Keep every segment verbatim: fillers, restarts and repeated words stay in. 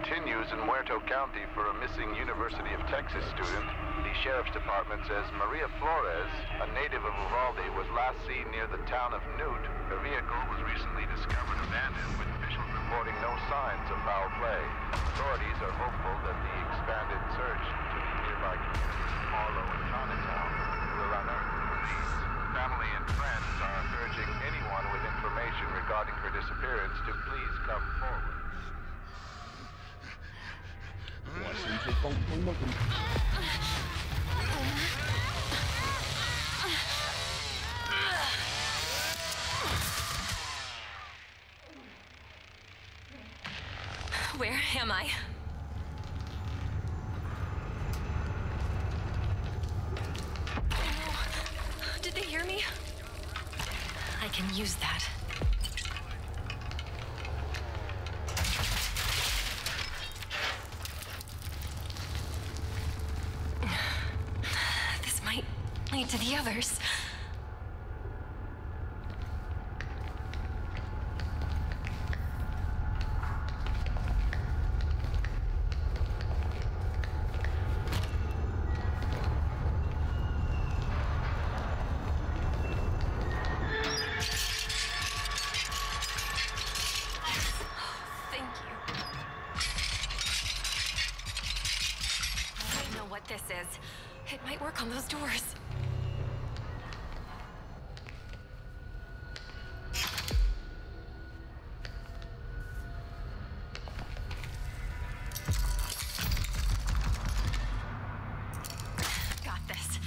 continues in Muerto County for a missing University of Texas student. The Sheriff's Department says Maria Flores, a native of Uvalde, was last seen near the town of Newt. Her vehicle was recently discovered abandoned, with officials reporting no signs of foul play. Authorities are hopeful that the expanded search to the nearby communities of Marlow and Chinatown will unearth the leads. Family and friends are urging anyone with information regarding her disappearance to please come forward. Where am I? Oh, did they hear me? I can use that. This might lead to the others. This is. It might work on those doors. Got this.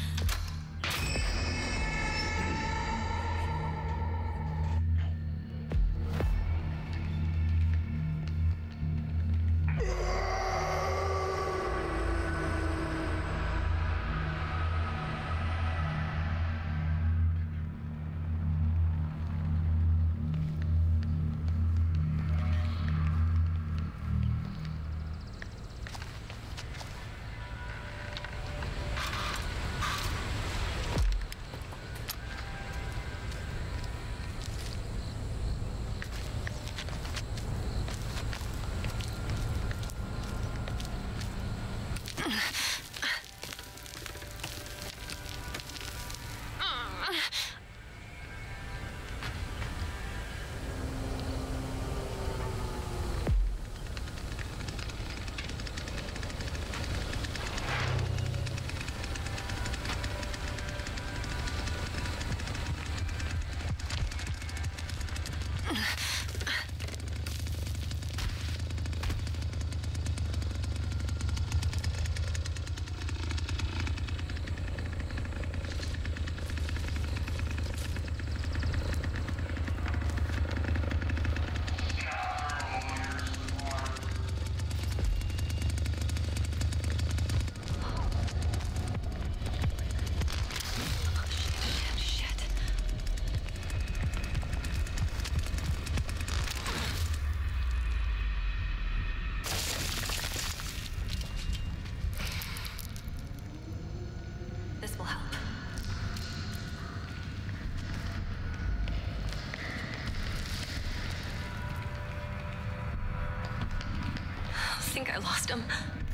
I think I lost him.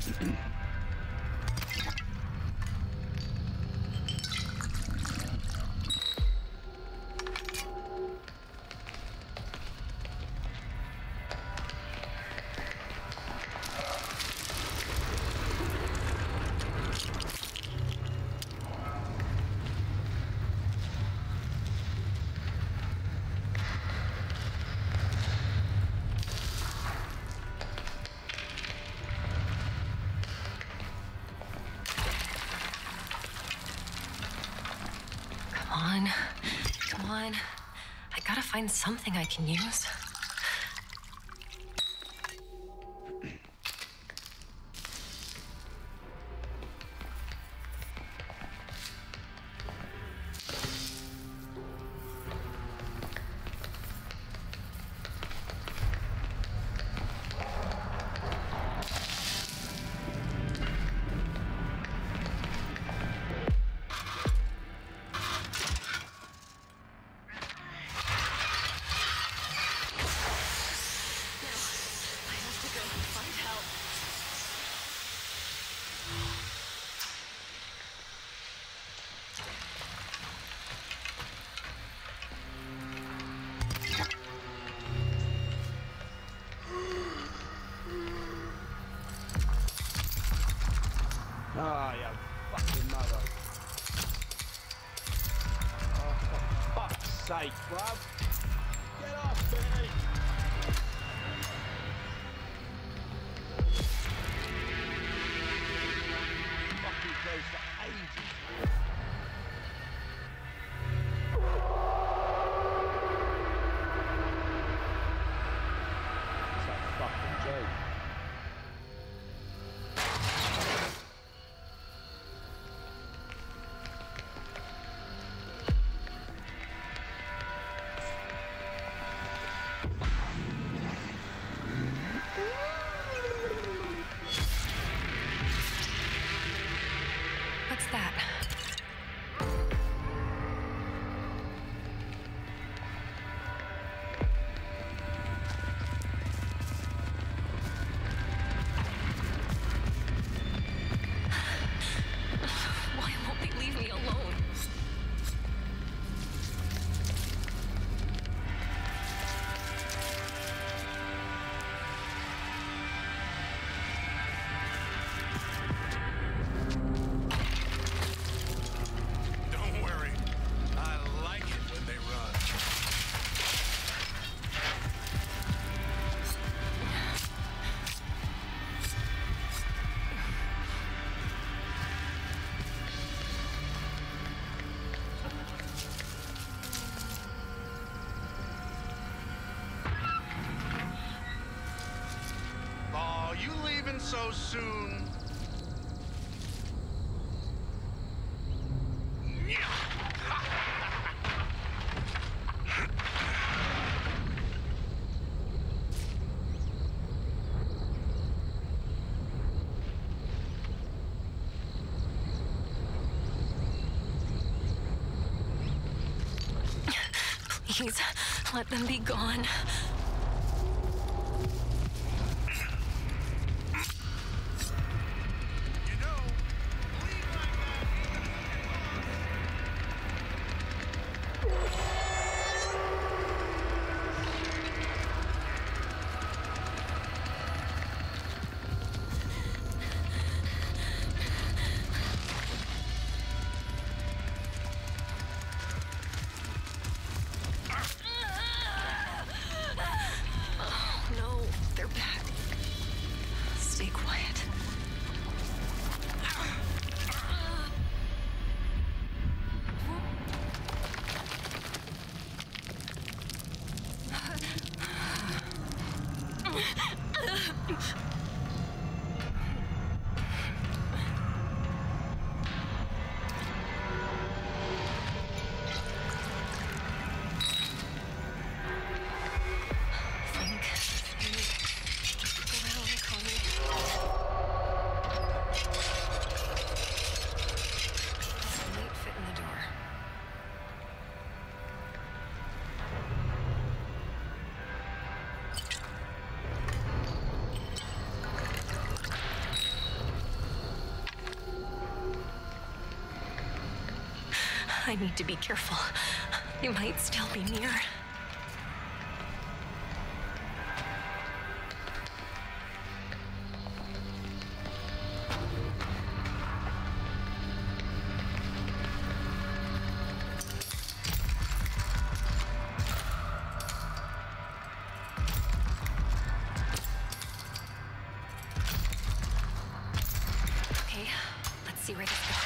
Come on, come on. I gotta find something I can use. sake, bruv. Get off me! Fucking goes for ages. It's a fucking joke. What's that? Why won't they leave me alone? Don't worry. I like it when they run. Aw, you leaving so soon? Please, let them be gone. You know, bleed like that even if you Oh, no, they're back. Stay quiet. Think. Go around and call me. This might fit in the door. I need to be careful. They might still be near. Okay, let's see where this goes.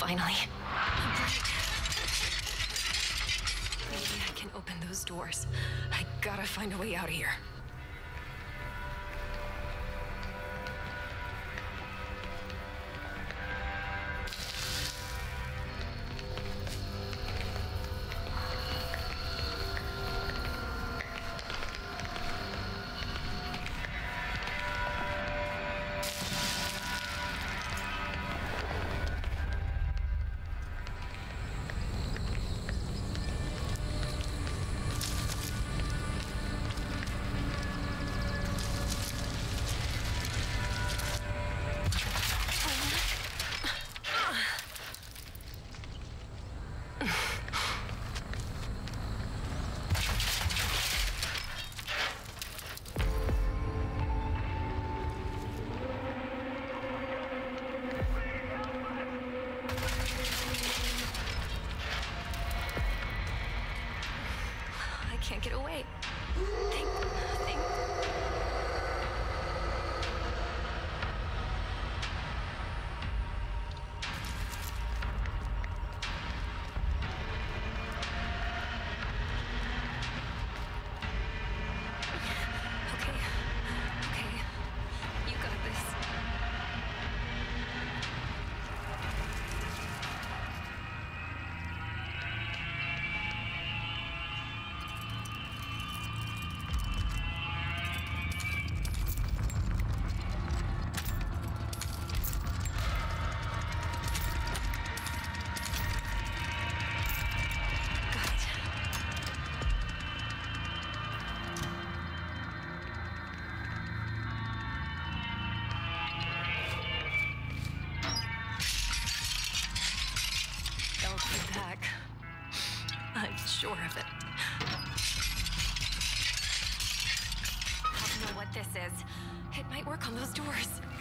Finally. I'm right. Maybe I can open those doors. I gotta find a way out of here. Can't get away. Think, think. Okay, okay, you got this. Back. I'm sure of it. I don't know what this is. It might work on those doors.